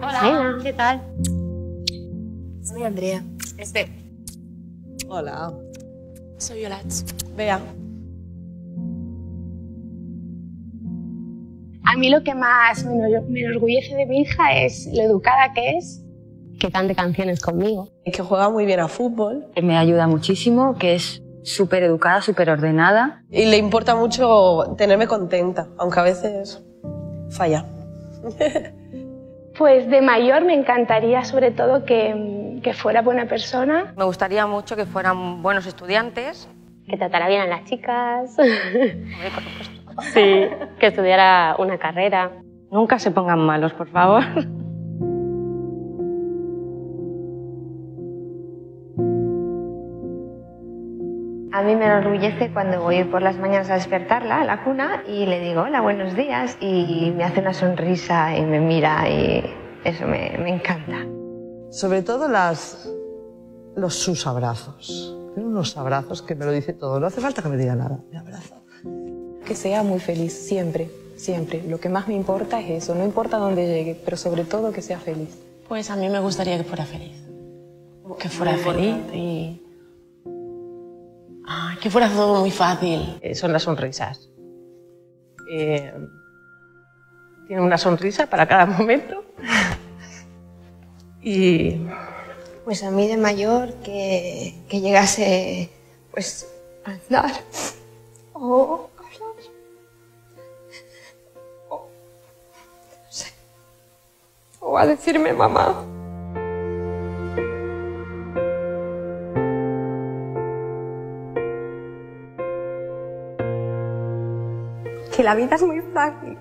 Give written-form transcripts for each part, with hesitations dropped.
Hola, ¿qué tal? Soy Andrea. Hola. Soy Yolat. Bea. A mí lo que más me enorgullece de mi hija es lo educada que es, que cante canciones conmigo. Que juega muy bien a fútbol. Me ayuda muchísimo, que es súper educada, súper ordenada. Y le importa mucho tenerme contenta, aunque a veces falla. Pues de mayor me encantaría sobre todo que fuera buena persona. Me gustaría mucho que fueran buenos estudiantes. Que tratara bien a las chicas. Hombre, por supuesto. Sí, que estudiara una carrera. Nunca se pongan malos, por favor. A mí me enorgullece cuando voy por las mañanas a despertarla a la cuna y le digo hola, buenos días y me hace una sonrisa y me mira y eso me encanta. Sobre todo sus abrazos. Tiene unos abrazos que me lo dice todo. No hace falta que me diga nada. Me abraza. Que sea muy feliz, siempre, siempre. Lo que más me importa es eso. No importa dónde llegue, pero sobre todo que sea feliz. Pues a mí me gustaría que fuera feliz. Que fuera feliz y... que fuera todo muy fácil. Son las sonrisas. Tiene una sonrisa para cada momento. Y... Pues a mí de mayor que llegase pues a andar o hablar o no sé, o a decirme mamá. Que la vida es muy frágil.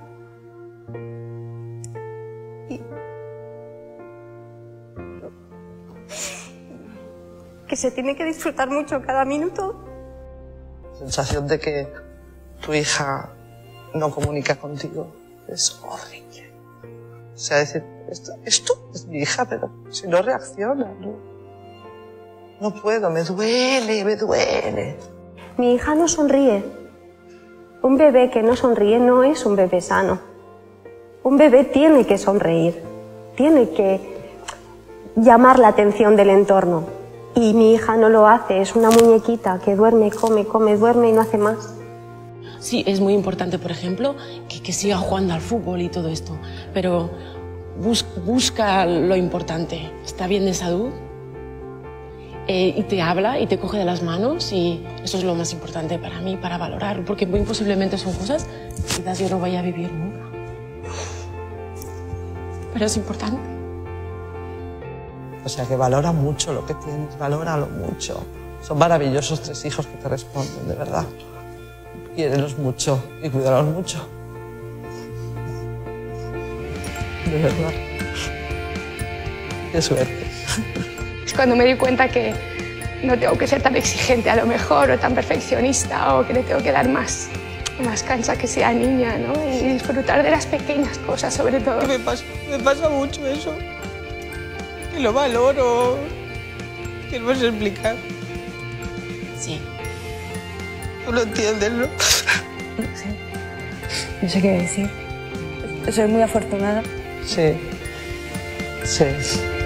Que se tiene que disfrutar mucho cada minuto. La sensación de que tu hija no comunica contigo es horrible. O sea, decir, esto es mi hija, pero si no reacciona, no puedo, me duele, me duele. Mi hija no sonríe. Un bebé que no sonríe no es un bebé sano. Un bebé tiene que sonreír, tiene que llamar la atención del entorno. Y mi hija no lo hace, es una muñequita que duerme, come, duerme y no hace más. Sí, es muy importante, por ejemplo, que siga jugando al fútbol y todo esto, pero busca lo importante. Está bien de salud y te habla y te coge de las manos y eso es lo más importante para mí, para valorar, porque muy posiblemente son cosas que quizás yo no vaya a vivir nunca. Pero es importante. O sea, que valora mucho lo que tienes, valóralo mucho. Son maravillosos 3 hijos que te responden, de verdad. Quiérelos mucho y cuídalos mucho. De verdad. Qué suerte. Es cuando me di cuenta que no tengo que ser tan exigente a lo mejor o tan perfeccionista o que le tengo que dar más cancha que sea niña, ¿no? Y disfrutar de las pequeñas cosas sobre todo. Me pasa mucho eso. Que lo valoro, que no sé explicar. Sí. Tú lo entiendes, ¿no? No sé qué decir. Soy muy afortunada. Sí. Sí.